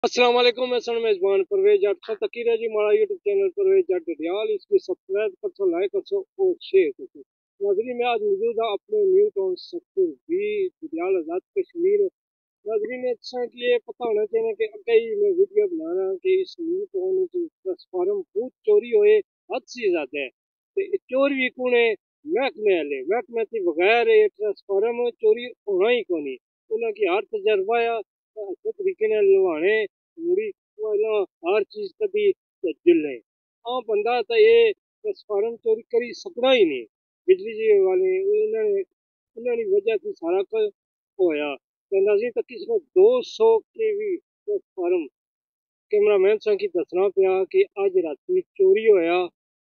अस्सलाम वालेकुम। मैं सन मेजबान परवेज जट सा तकीर है जी हमारा यूट्यूब चैनल परवेज जट डियाल। इसको सब्सक्राइब कर सो, लाइक कर सो और शेयर कर सो। नाजरीन मैं आज मौजूद हूँ अपने न्यू टाउन सेक्टर बी डियाल आजाद कश्मीर। नाजरीन अच्छा कि ये पता होना चाहिए कि कई मैं वीडियो बना रहा हूँ कि इस न्यू टाउन ट्रांसफार्म बहुत चोरी होए हद से ज्यादा है। तो चोर भी कौन है? महकमे वाले महकमे के बगैर ये ट्रांसफार्म चोरी होना ही कौन। उन्होंने हर तजर्बा अच्छे तरीके ने लवाने मुड़ी हर चीज कभी जिले आम बंदा तो ये ट्रांसफार्म चोरी करी सकना ही नहीं। बिजली जी वाले उन्होंने वजह से सारा कुछ होया। कहना जी तो किसी को 200 के भी ट्रांसफार्म कैमरामैन सा की दसना पिया कि अज राती चोरी होया।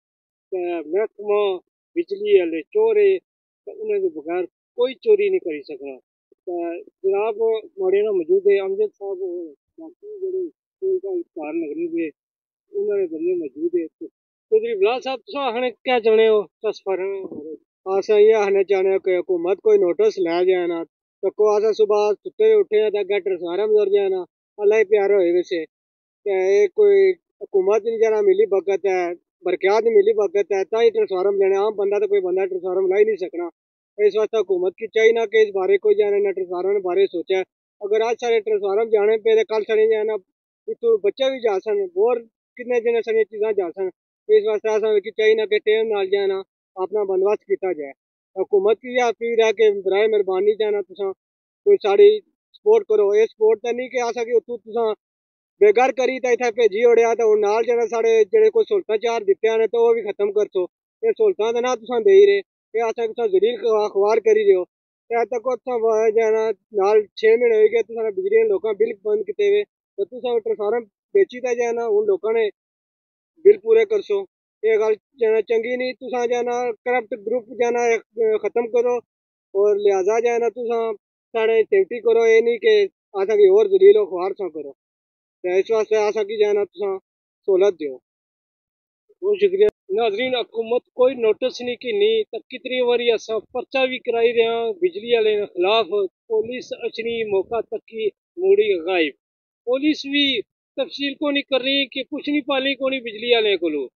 महकमा बिजली वाले चोर है तो उन्हें बगैर कोई चोरी नहीं करी सकना। जनाब माड़े ना मौजूद है अमजद साहब बाकी जेडे कार लगने पे उन्होंने बंदे मौजूद है। तो बिलाल साहब तुम आखने क्या चाहने हो ट्रांसफार्म? अस ये आखना चाहने कि हुकूमत कोई नोटिस लै जाए ना तो को अस सुबह सुते उठे तो अगर ट्रांसफार्म जुड़ जाए ना अल्लाह ही प्यारे होए वैसे कोई हुकूमत नहीं जना मिली भगत है बरकयात नहीं मिली भगत है ताई ट्रांसफार्म लेने आम बंदा तो कोई बंदा ट्रांसफार्म ला ही नहीं सकना। इस वास्ते हुकूमत की चाहिए ना कि इस बारे कोई जाने ना ट्रांसफार्म बारे सोचा। अगर आज सारे ट्रांसफार्म जाने पे तो कल सारे जाना इतू बच्चे भी जा सन और कितने दिन सारी चीज़ां जा सन। इस वास्ते असें की चाहिए ना कि टाइम नाल जाना अपना बंदोबस्त किया जाए। हुकूमत की यह अपील है कि बराए मेहरबानी जाना तुसा कोई साड़ी सपोर्ट करो। ये सपोर्ट तो नहीं कि अस कि उत्तू तुसा बेघर करी तो इत्थे भेजी ओड़ेआ तो हुण नाल जेह्ड़े साढ़े जेह्ड़े कोई सहूलतां चार दित्तियां ने तो ओह् भी खत्म करसो। एह् सहूलतां ते ना तुसां देई रहे एह् असें तुसां जलील अखबार करी रहे हो। ते अज्ज तक उत्थां जाना नाल 6 म्हीने होई गए तुसां बिजली दे लोकां बिल बंद कीते हुए ते तुसां ट्रांसफार्म बेची ते जाना हुण लोकां ने बिल पूरे करसो। ये गल जाना चंगी नहीं। तुसां जाना करप्ट ग्रुप जाना खत्म करो और लिहाजा जाना तुसां साढ़े सेफ्टी करो। ये नहीं कि असें गी होर जलील अखबार सा करो। इस वास्ते असा की जाना तुसा सहूलत दो। बहुत शुक्रिया। नाजरीन हुकूमत कोई नोटिस नहीं की नहीं तो कितनी बारी असा पर्चा भी कराई रहे हैं बिजली वाले के खिलाफ। पुलिस अचनी मौका तक की मूड़ी गायब। पुलिस भी तफसील को नहीं कर रही कि कुछ नहीं पाली को नहीं बिजली वाले को।